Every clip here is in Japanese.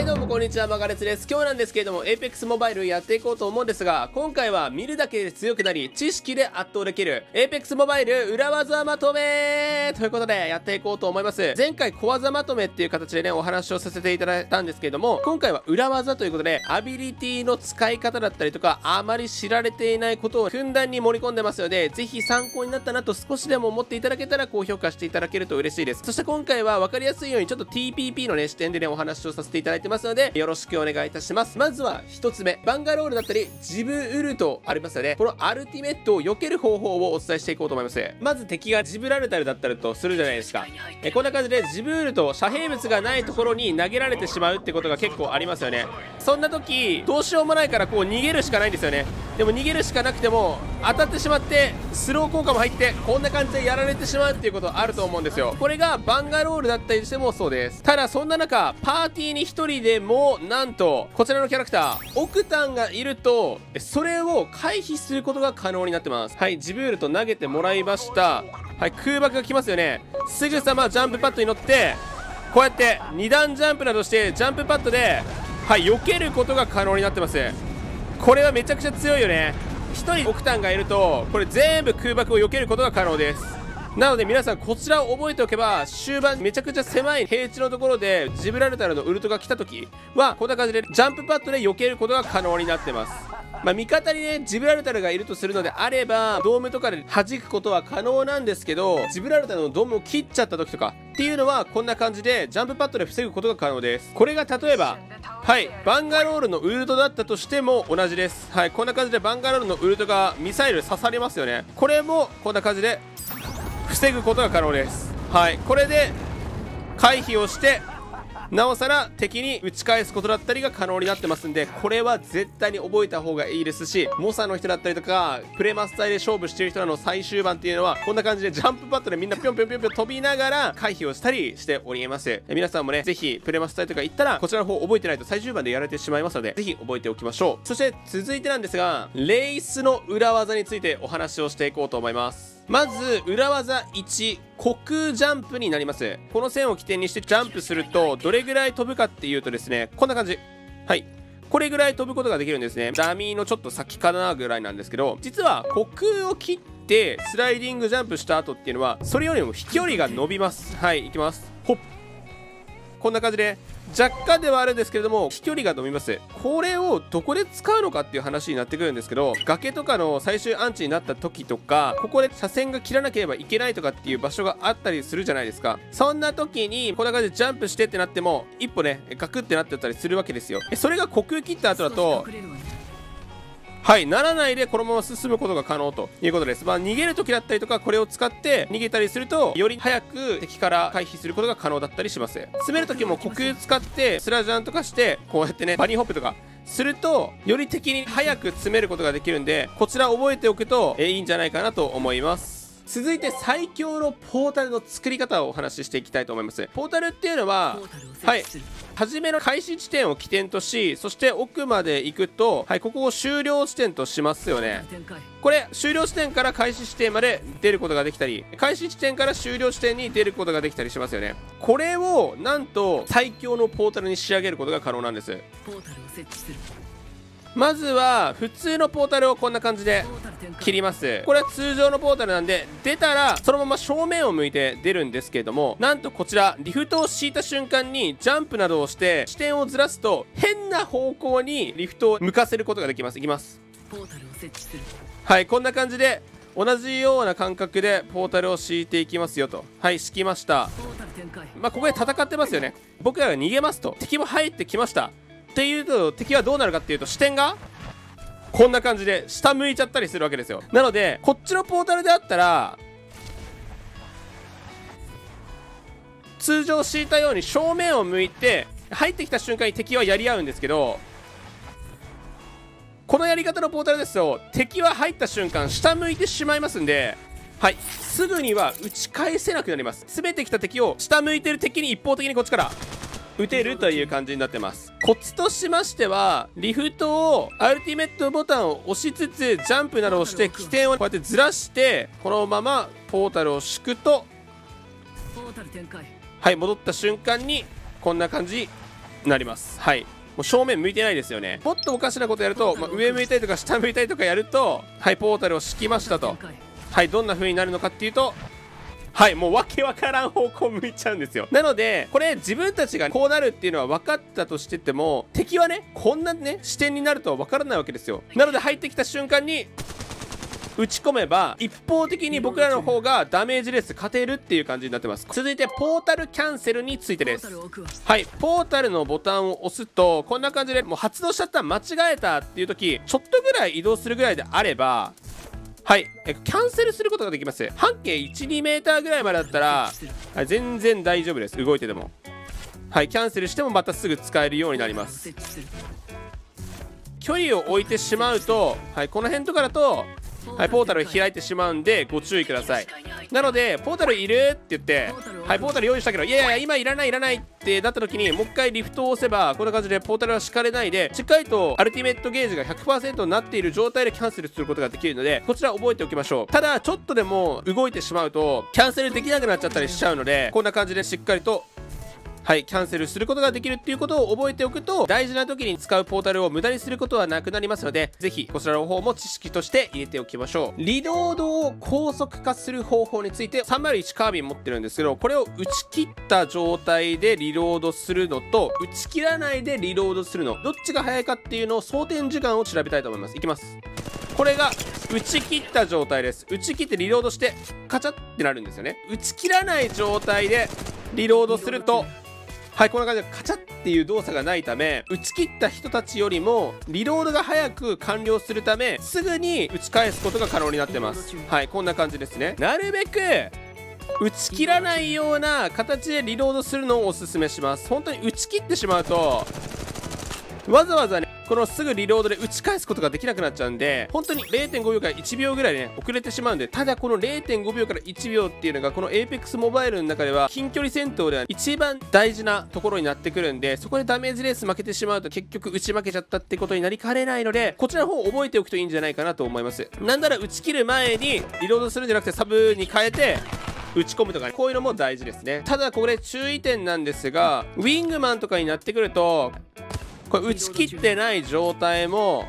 はいどうもこんにちは、マガレツです。今日なんですけれども Apex モバイルやっていこうと思うんですが、今回は見るだけで強くなり知識で圧倒できる Apex モバイル裏技まとめということでやっていこうと思います。前回小技まとめっていう形でねお話をさせていただいたんですけれども、今回は裏技ということでアビリティの使い方だったりとかあまり知られていないことをふんだんに盛り込んでますので、ぜひ参考になったなと少しでも思っていただけたら高評価していただけると嬉しいです。そして今回は分かりやすいようにちょっと TPP のね視点でねお話をさせていただいてますのでよろしくお願いいたします。まずは1つ目、バンガロールだったりジブウルトありますよね。このアルティメットを避ける方法をお伝えしていこうと思います。まず敵がジブラルタルだったりとするじゃないですか。こんな感じでジブウルト遮蔽物がないところに投げられてしまうってことが結構ありますよね。そんな時どうしようもないからこう逃げるしかないんですよね。でも逃げるしかなくても当たってしまってスロー効果も入ってこんな感じでやられてしまうっていうことあると思うんですよ。これがバンガロールだったりしてもそうです。ただそんな中パーティーに1人でもなんとこちらのキャラクターオクタンがいるとそれを回避することが可能になってます。はい、ジブールと投げてもらいました。はい、空爆が来ますよね。すぐさまジャンプパッドに乗ってこうやって2段ジャンプなどしてジャンプパッドではい避けることが可能になってます。これはめちゃくちゃ強いよね。1人オクタンがいるとこれ全部空爆を避けることが可能です。なので皆さんこちらを覚えておけば終盤めちゃくちゃ狭い平地のところでジブラルタルのウルトが来た時はこんな感じでジャンプパッドで避けることが可能になってます。味方にねジブラルタルがいるとするのであればドームとかで弾くことは可能なんですけど、ジブラルタルのドームを切っちゃった時とかっていうのはこんな感じでジャンプパッドで防ぐことが可能です。これが例えばはいバンガロールのウルトだったとしても同じです。はい、こんな感じでバンガロールのウルトがミサイル刺さりますよね。これもこんな感じで防ぐことが可能です。はい、これで回避をしてなおさら敵に打ち返すことだったりが可能になってますんで、これは絶対に覚えた方がいいですし、猛者の人だったりとかプレマスターで勝負している人らの最終盤っていうのはこんな感じでジャンプパッドでみんなぴょんぴょんぴょんぴょん飛びながら回避をしたりしております。皆さんもねぜひプレマスターとか行ったらこちらの方覚えてないと最終盤でやられてしまいますのでぜひ覚えておきましょう。そして続いてなんですがレイスの裏技についてお話をしていこうと思います。まず裏技1、虚空ジャンプになります。この線を起点にしてジャンプするとどれぐらい飛ぶかっていうとですね、こんな感じ。はい、これぐらい飛ぶことができるんですね。ダミーのちょっと先かなぐらいなんですけど、実は虚空を切ってスライディングジャンプした後っていうのはそれよりも飛距離が伸びます。はい、いきます。ほっ、こんな感じで若干ではあるんですけれども飛距離が伸びます。これをどこで使うのかっていう話になってくるんですけど、崖とかの最終アンチになった時とかここで車線が切らなければいけないとかっていう場所があったりするじゃないですか。そんな時にこんな感じでジャンプしてってなっても一歩ねガクってなってたりするわけですよ。それが虚空切った後だとはいならないでこのまま進むことが可能ということです。逃げる時だったりとかこれを使って逃げたりするとより早く敵から回避することが可能だったりします。詰める時も虚空使ってスラジャンとかしてこうやってねバニーホップとかするとより敵に早く詰めることができるんでこちら覚えておくといいんじゃないかなと思います。続いて最強のポータルの作り方をお話ししていきたいと思います。ポータルっていうのははい初めの開始地点を起点とし、そして奥まで行くとはいここを終了地点としますよね。これ終了地点から開始地点まで出ることができたり開始地点から終了地点に出ることができたりしますよね。これをなんと最強のポータルに仕上げることが可能なんです。まずは普通のポータルをこんな感じで切ります。これは通常のポータルなんで出たらそのまま正面を向いて出るんですけれども、なんとこちらリフトを敷いた瞬間にジャンプなどをして視点をずらすと変な方向にリフトを向かせることができます。いきます。はい、こんな感じで同じような感覚でポータルを敷いていきますよと。はい、敷きました。ここで戦ってますよね。僕らが逃げますと敵も入ってきましたっていうと敵はどうなるかっていうと視点がこんな感じで下向いちゃったりするわけですよ。なのでこっちのポータルであったら通常敷いたように正面を向いて入ってきた瞬間に敵はやり合うんですけど、このやり方のポータルですと敵は入った瞬間下向いてしまいますんで、はいすぐには打ち返せなくなります。全てきた敵を下向いてる敵に一方的にこっちから打てるという感じになってます。コツとしましてはリフトをアルティメットボタンを押しつつジャンプなどをして起点をこうやってずらしてこのままポータルを敷くとはい戻った瞬間にこんな感じなります。はい、もう正面向いてないですよね。もっとおかしなことやると、上向いたりとか下向いたりとかやると、はい、ポータルを敷きましたと。はい、どんな風になるのかっていうと、はい、もうわけわからん方向向いちゃうんですよ。なのでこれ自分たちがこうなるっていうのは分かったとしてても、敵はねこんなね視点になるとは分からないわけですよ。なので入ってきた瞬間に打ち込めば一方的に僕らの方がダメージレース勝てるっていう感じになってます。続いてポータルキャンセルについてです。はい、ポータルのボタンを押すとこんな感じで、もう発動しちゃった間違えたっていう時ちょっとぐらい移動するぐらいであれば、はい、キャンセルすることができます。半径 1,2 メーターぐらいまでだったら、はい、全然大丈夫です。動いてても、はい、キャンセルしてもまたすぐ使えるようになります。距離を置いてしまうと、はい、この辺とかだと、はい、ポータル開いてしまうんでご注意ください。なのでポータルいるって言って、はい、ポータル用意したけど、いやいや今いらないいらないってなった時にもう一回リフトを押せば、こんな感じでポータルは敷かれないで、しっかりとアルティメットゲージが 100% になっている状態でキャンセルすることができるので、こちら覚えておきましょう。ただちょっとでも動いてしまうとキャンセルできなくなっちゃったりしちゃうので、こんな感じでしっかりと、はい、キャンセルすることができるっていうことを覚えておくと、大事な時に使うポータルを無駄にすることはなくなりますので、ぜひこちらの方も知識として入れておきましょう。リロードを高速化する方法について301カービン持ってるんですけど、これを打ち切った状態でリロードするのと打ち切らないでリロードするの、どっちが早いかっていうのを装填時間を調べたいと思います。いきます。これが打ち切った状態です。打ち切ってリロードしてカチャってなるんですよね。打ち切らない状態でリロードすると、はい、こんな感じでカチャっていう動作がないため、打ち切った人たちよりもリロードが早く完了するため、すぐに打ち返すことが可能になってます。はい、こんな感じですね。なるべく打ち切らないような形でリロードするのをおすすめします。本当に打ち切ってしまうとわざわざね、このすぐリロードで打ち返すことができなくなっちゃうんで、本当に 0.5 秒から1秒ぐらいね遅れてしまうんで、ただこの 0.5 秒から1秒っていうのがこの APEX モバイルの中では近距離戦闘では一番大事なところになってくるんで、そこでダメージレース負けてしまうと結局打ち負けちゃったってことになりかねないので、こちらの方を覚えておくといいんじゃないかなと思います。なんなら打ち切る前にリロードするんじゃなくてサブに変えて打ち込むとかね、こういうのも大事ですね。ただこれ注意点なんですが、ウィングマンとかになってくるとこれ打ち切ってない状態も、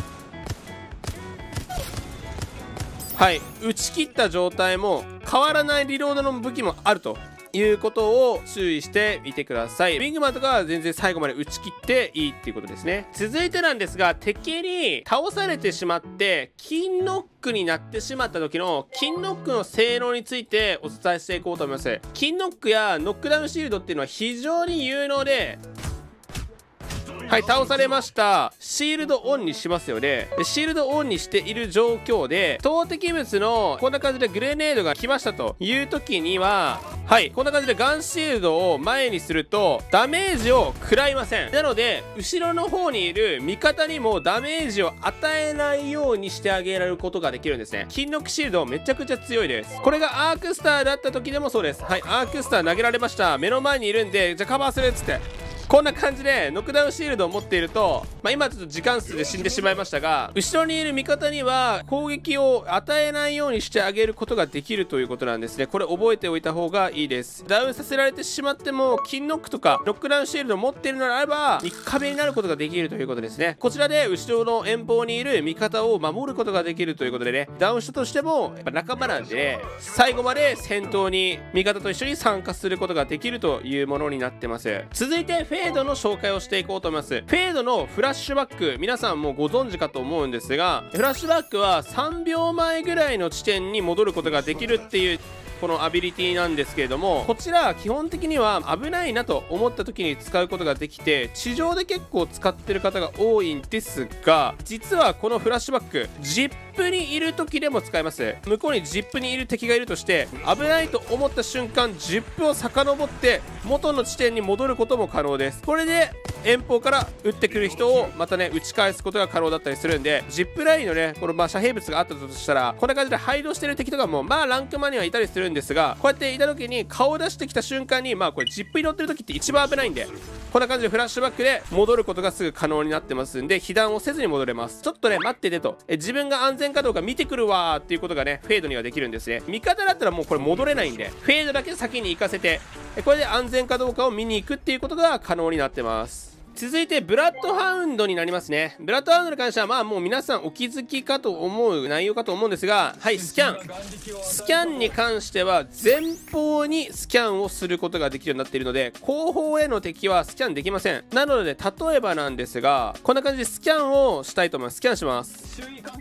はい、打ち切った状態も変わらないリロードの武器もあるということを注意してみてください。ウィングマンとかは全然最後まで打ち切っていいっていうことですね。続いてなんですが、敵に倒されてしまって金ノックになってしまった時の金ノックの性能についてお伝えしていこうと思います。金ノックやノックダウンシールドっていうのは非常に有能で、はい、倒されました。シールドオンにしますよね。でシールドオンにしている状況で投擲物のこんな感じでグレネードが来ましたという時には、はい、こんな感じでガンシールドを前にするとダメージを食らいません。なので後ろの方にいる味方にもダメージを与えないようにしてあげられることができるんですね。金ノックシールドめちゃくちゃ強いです。これがアークスターだった時でもそうです。はい、アークスター投げられました。目の前にいるんで、じゃあカバーするっつってこんな感じでノックダウンシールドを持っていると、今ちょっと時間数で死んでしまいましたが、後ろにいる味方には攻撃を与えないようにしてあげることができるということなんですね。これ覚えておいた方がいいです。ダウンさせられてしまっても金ノックとかノックダウンシールドを持っているのであれば3日目になることができるということですね。こちらで後ろの遠方にいる味方を守ることができるということでね、ダウンしたとしてもやっぱ仲間なんでね、最後まで戦闘に味方と一緒に参加することができるというものになってます。続いてフェードの紹介をしていこうと思います。フェードのフラッシュバック、皆さんもご存知かと思うんですが、フラッシュバックは3秒前ぐらいの地点に戻ることができるっていうこのアビリティなんですけれども、こちら基本的には危ないなと思った時に使うことができて、地上で結構使ってる方が多いんですが、実はこのフラッシュバックジップにいる時でも使えます。向こうにジップにいる敵がいるとして危ないと思った瞬間ジップを遡って元の地点に戻ることも可能です。これで遠方から撃ってくる人をまたね打ち返すことが可能だったりするんで、ジップラインのねこの遮蔽物があったとしたら、こんな感じで配動してる敵とかもランクマにはいたりするんですが、こうやっていた時に顔を出してきた瞬間にこれジップに乗ってる時って一番危ないんで、こんな感じでフラッシュバックで戻ることがすぐ可能になってますんで、被弾をせずに戻れます。ちょっとね待っててと、自分が安全かどうか見てくるわーっていうことがねフェードにはできるんですね。味方だったらもうこれ戻れないんで、フェードだけ先に行かせて、これで安全かどうかを見に行くっていうことが可能になってます。続いてブラッドハウンドになりますね。ブラッドハウンドに関してはもう皆さんお気づきかと思う内容かと思うんですが、はい、スキャンに関しては前方にスキャンをすることができるようになっているので、後方への敵はスキャンできません。なので例えばなんですが、こんな感じでスキャンをしたいと思います。スキャンします。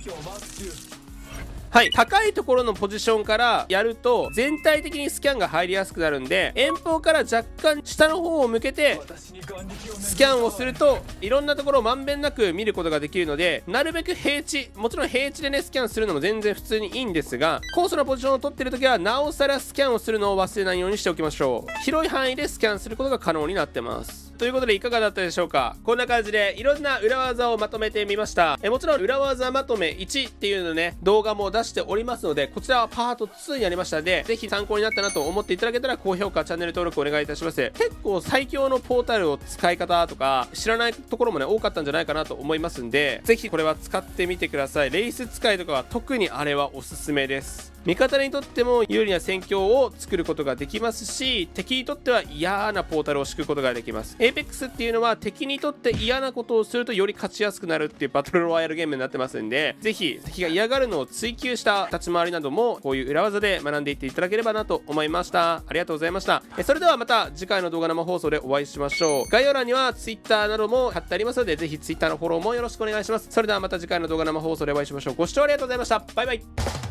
はい、高いところのポジションからやると全体的にスキャンが入りやすくなるんで、遠方から若干下の方を向けてスキャンをするといろんなところをまんべんなく見ることができるので、なるべく平地、もちろん平地でねスキャンするのも全然普通にいいんですが、高層なポジションを取ってる時はなおさらスキャンをするのを忘れないようにしておきましょう。広い範囲でスキャンすることが可能になってます。ということでいかがだったでしょうか。こんな感じでいろんな裏技をまとめてみました。もちろん裏技まとめ1っていうのね動画も出しておりますので、こちらはパート2になりましたので、ぜひ参考になったなと思っていただけたら高評価、チャンネル登録お願いいたします。結構最強のポータルを使い方とか知らないところもね多かったんじゃないかなと思いますんで、ぜひこれは使ってみてください。レイス使いとかは特にあれはおすすめです。味方にとっても有利な戦況を作ることができますし、敵にとっては嫌なポータルを敷くことができます。APEX っていうのは敵にとって嫌なことをするとより勝ちやすくなるっていうバトルロワイヤルゲームになってますんで、ぜひ敵が嫌がるのを追求した立ち回りなどもこういう裏技で学んでいっていただければなと思いました。ありがとうございました。それではまた次回の動画生放送でお会いしましょう。概要欄には Twitter なども貼ってありますので、ぜひ Twitter のフォローもよろしくお願いします。それではまた次回の動画生放送でお会いしましょう。ご視聴ありがとうございました。バイバイ。